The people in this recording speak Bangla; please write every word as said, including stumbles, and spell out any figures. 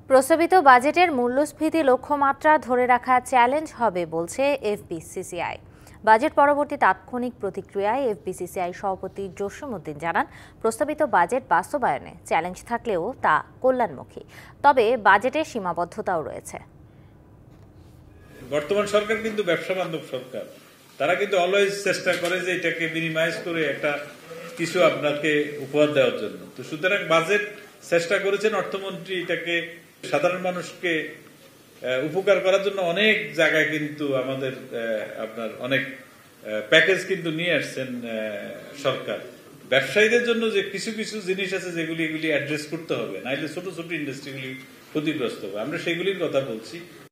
প্রস্তাবিত বাজেটের মূল্যস্ফীতি লক্ষ্যমাত্রা ধরে রাখা চ্যালেঞ্জ হবে বলছে এফবিসিসিআই। বাজেট পরবর্তী তাৎক্ষণিক প্রতিক্রিয়ায় এফবিসিসিআই সভাপতি জসিমউদ্দিন জানান, প্রস্তাবিত বাজেট বাস্তবায়নে চ্যালেঞ্জ থাকলেও তা কল্যাণমুখী, তবে বাজেটের সীমাবদ্ধতাও রয়েছে। বর্তমান সরকার কিন্তু ব্যবসা বান্ধব সরকার, তারা কিন্তু অলওয়েজ চেষ্টা করে যে এটাকে মিনিমাইজ করে একটা কিছু আপনাকে উপহার দেওয়ার জন্য। তো সুতরাং বাজেট চেষ্টা করেছেন অর্থমন্ত্রী এটাকে সাধারণ মানুষকে উপকার করার জন্য অনেক জায়গায় কিন্তু আমাদের আপনার অনেক প্যাকেজ কিন্তু নিয়ে আসছেন সরকার। ব্যবসায়ীদের জন্য যে কিছু কিছু জিনিস আছে যেগুলি এগুলি অ্যাড্রেস করতে হবে, নাইলে ছোট ছোট ইন্ডাস্ট্রিগুলি ক্ষতিগ্রস্ত হবে। আমরা সেগুলির কথা বলছি।